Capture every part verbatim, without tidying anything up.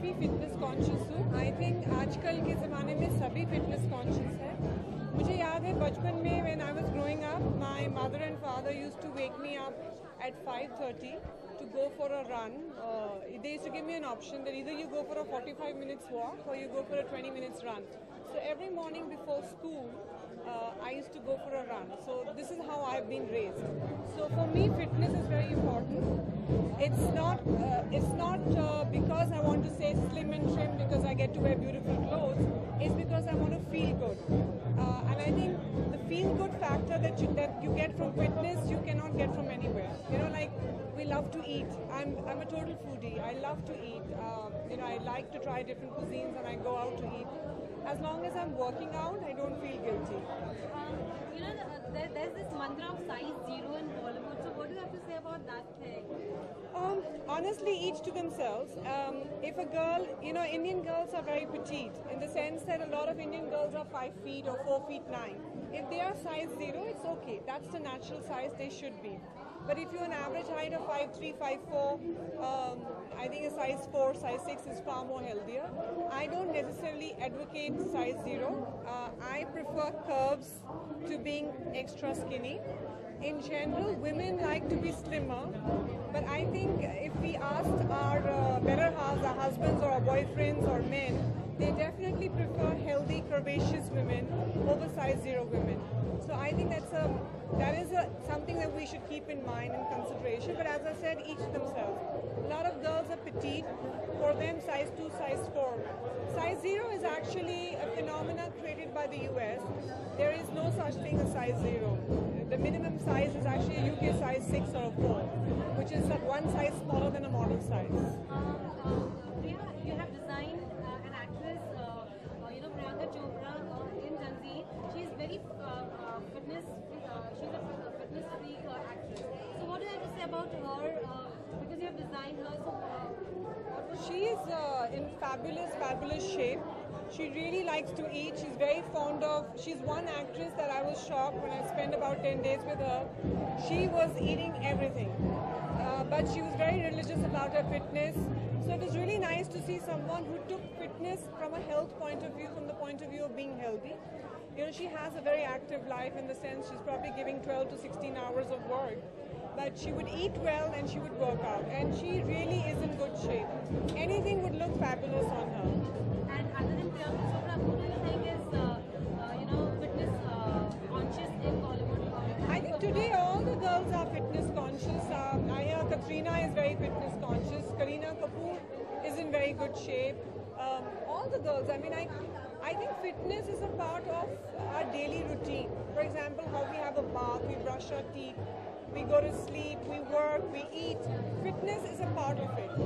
काफ़ी fitness conscious हूँ। I think आजकल के ज़माने में सभी फिटनेस कॉन्शियस है। मुझे याद है बचपन में when I was growing up, my mother and father used to wake me up at five thirty to go for a run. Uh, they used to give me an option that either you go for a forty-five minutes walk or you go for a twenty minutes run. So every morning before school, uh, I used to go for a run. So this is how I've been raised. So for me, fitness is very important. It's not. Uh, it's not uh, because I want to say slim and trim because I get to wear beautiful clothes. It's because I want to feel good. Uh, and I think the feel-good factor that you that you get from fitness, you cannot get from anywhere. You know, like we love to eat. I'm I'm a total foodie. I love to eat. Uh, you know, I like to try different cuisines and I go out to eat. As long as I'm working out, I don't feel guilty. Um, you know, there, there's this mantra of size zero in Bollywood. So what do you have to say about that thing? Um, honestly, each to themselves. Um, if a girl, you know, Indian girls are very petite in the sense that a lot of Indian girls are five feet or four feet nine. If they are size zero, it's okay. That's the natural size they should be. But if you're an average height of five three, five four, um, I think a size four, size six is far more healthier. I don't necessarily advocate size zero. Uh, I prefer curves to being extra skinny. In general, women like to be slimmer. But I think if we asked our uh, better halves, our husbands or our boyfriends or men, they definitely prefer healthy, curvaceous women over size zero women. So I think that's a that is a, something that we should keep in mind and consideration. But as I said, each themselves. A lot of girls are petite. For them, size two, size four. Size zero is actually a phenomenon created by the U S. There is no such thing as size zero. The minimum size is actually a U K size six or a four, which is one size smaller than a model size. Um, uh, Priya, you have designed uh, an actress, uh, uh, you know, Priyanka Chopra uh, in Janzi. She is very uh, uh, fitness. Uh, she's a fitness freak uh, actress. So what do you have to say about her? Uh, because you have designed her. So uh, what was She is uh, in fabulous, fabulous shape. She really likes to eat. She's very fond of, she's one actress that I was shocked when I spent about ten days with her. She was eating everything. Uh, but she was very religious about her fitness. So it was really nice to see someone who took fitness from a health point of view, from the point of view of being healthy. You know, she has a very active life in the sense she's probably giving twelve to sixteen hours of work. But she would eat well and she would work out. And she really is in good shape. Anything would look fabulous on her. And other than Priyanka Chopra, who do you think is, uh, uh, you know, fitness uh, conscious in Bollywood? I think today all the girls are fitness conscious. Um, I hear Katrina is very fitness conscious. Kareena Kapoor is in very good shape. Um, all the girls, I mean, I, I think fitness is a part of our daily routine. For example, how we have a bath, we brush our teeth, we go to sleep, we work, we eat. Fitness is a part of it.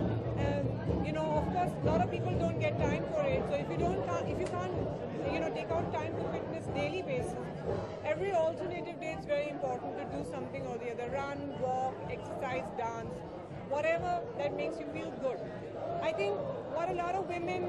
Um, you know, of course, a lot of people don't get time for it. So if you don't, if you can't, you know, take out time for fitness daily basis, every alternative day it's very important to do something or the other. Run, walk, exercise, dance, whatever that makes you feel good. I think what a lot of women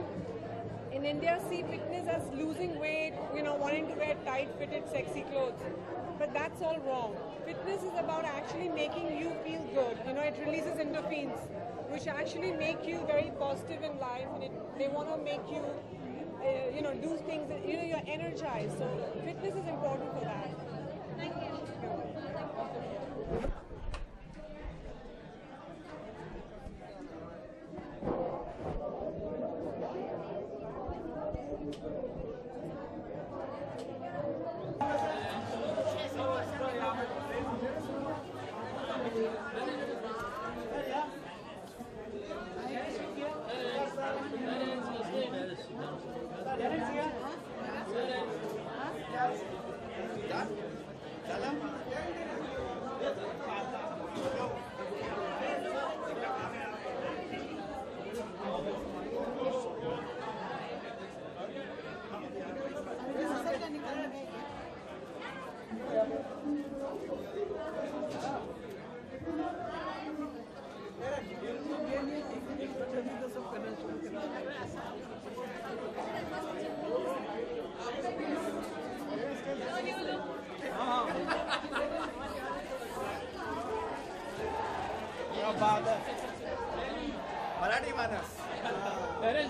in India see fitness as losing weight, you know, wanting to wear tight fitted sexy clothes. But that's all wrong. Fitness is about actually making you feel good. You know, it releases endorphins, which actually make you very positive in life, and it, they want to make you, uh, you know, do things that, you know, you're energized. So fitness is important for that. Thank you. Marathi माणस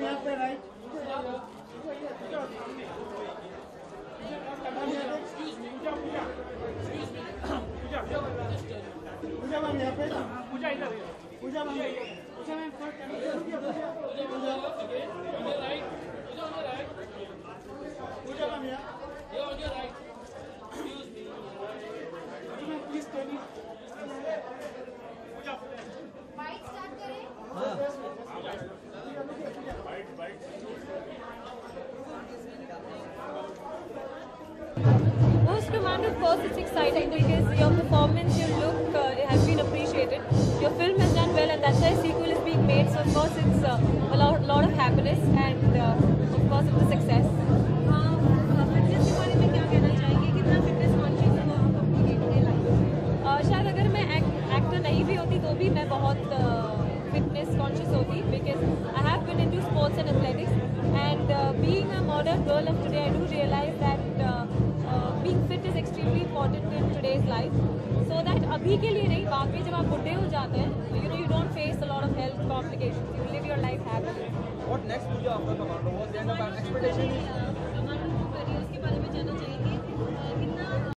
यहाँ पे right पूजा ma'am यहाँ पे पूजा इधर Pooja ma'am Pooja ma'am Pooja ma'am यहाँ please टेली Pooja bike start करें। Most Command, of course, it's exciting because your performance, your look uh, has been appreciated. Your film has done well, and that's why a sequel is being made. So, of course, it's uh, a lot, lot of happiness, and uh, of course, it's a success. Fitness के बारे में क्या कहना चाहेंगे? कितना fitness conscious हो आप अपनी डे-टू-डे लाइफ में? शायद अगर मैं एक्टर नहीं भी होती तो भी मैं बहुत फिटनेस कॉन्शियस होती because I have been into sports and athletics, and uh, being a modern girl of today, I do realize that uh, uh, being fit is extremely important in today's life. So that अभी के लिए नहीं, बाद में जब आप बुढ़े हो जाते हैं, you know, you don't face a lot of health complications. You live your life happily. What next Pooja after Commando? What's the end of our expectation? Commando जो करी उसके बारे में जानना चाहेंगे।